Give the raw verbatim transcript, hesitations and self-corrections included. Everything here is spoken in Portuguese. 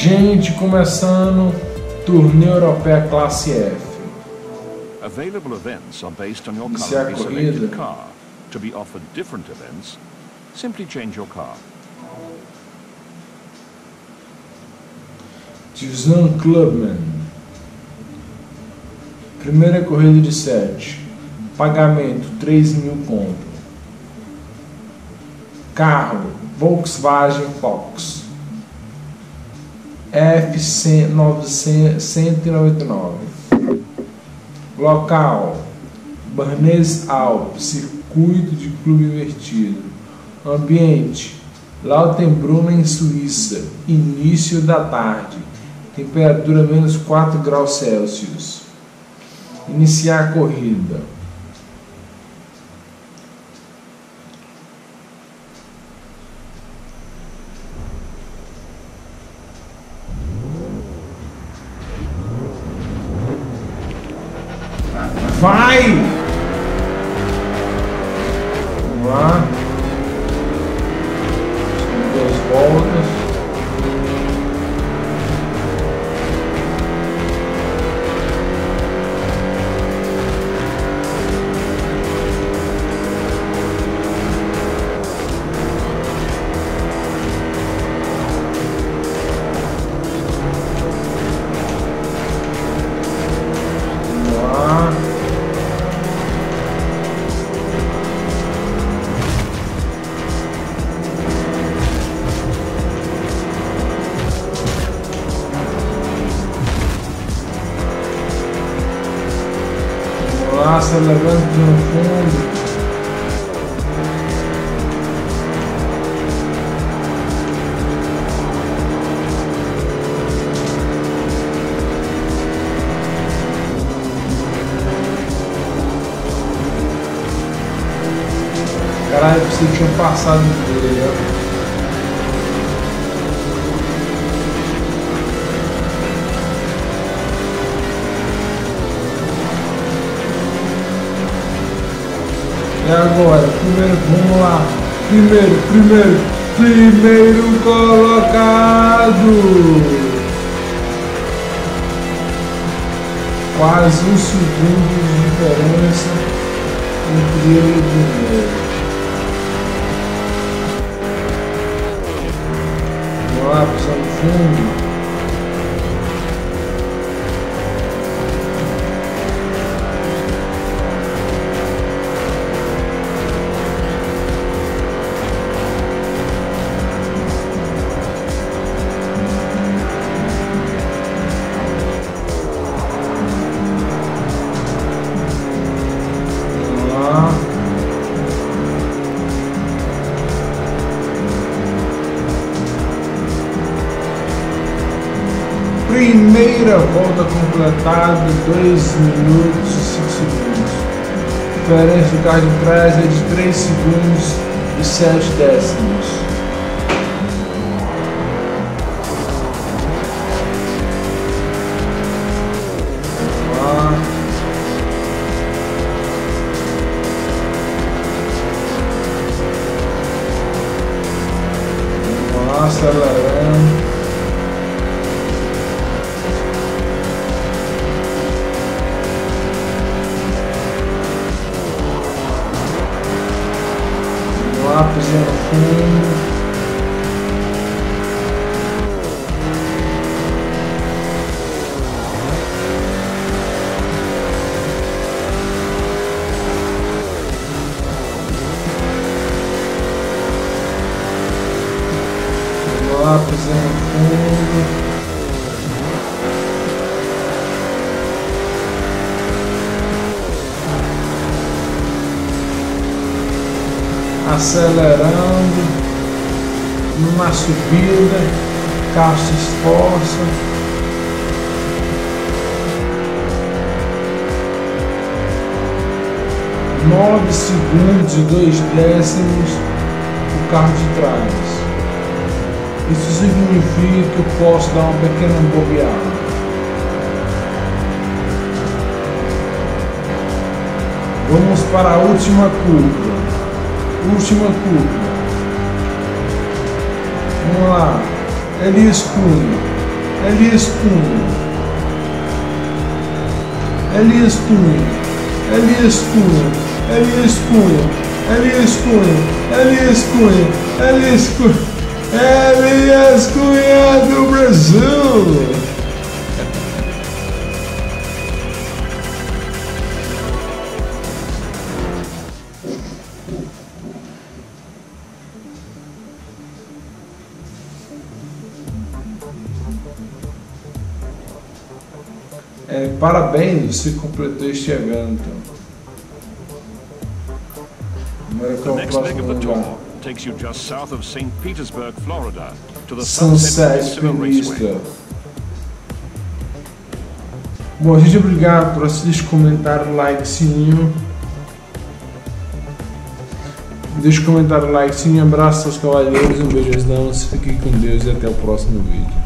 Gente, começando Torneio Europeia Classe F. Available events are based on your Iniciar currently a corrida. selected car. To be offered different events, simply change your car. Divisão Clubman. Primeira corrida de sete. Pagamento três mil pontos. Carro Volkswagen Fox F novecentos e noventa e nove. Local Barnes Alpes, circuito de clube invertido. Ambiente Lautenbrunnen, Suíça, início da tarde, temperatura menos quatro graus Celsius. Iniciar a corrida. Vai! Vamos lá. São duas voltas. Acelerando no fundo. Caralho, você tinha passado dele, ó. E agora, primeiro, vamos lá, primeiro, primeiro, primeiro colocado, quase um segundo de diferença entre ele e o primeiro. Vamos lá, pisando no fundo. Primeira volta completada, dois minutos e cinco segundos. Diferença do carro de trás é de três segundos e sete décimos. Vamos lá. Vamos lá, acelerando. Lá, pisando fundo. Lá, pisando fundo. Acelerando numa subida, o carro se esforça. Nove segundos e dois décimos o carro de trás. Isso significa que eu posso dar uma pequena bobeada. Vamos para a última curva. Última curva. Vamos lá. Elias Cunha. Elias Cunha, Elias Cunha, Elias Cunha, Elias Cunha, Elias Cunha, Elias Cunha, Elias Cunha, Elias Cunha do Brasil. É, parabéns, você completou este evento. Agora qual é o próximo lugar? Takes you just south of Saint Petersburg, Florida, to the Sunset Peninsula. Bom, gente, obrigado por assistir, comentário, like, sininho. Deixa o comentário, like, sininho, abraço aos cavaleiros, um beijo às damas, fiquem com Deus e até o próximo vídeo.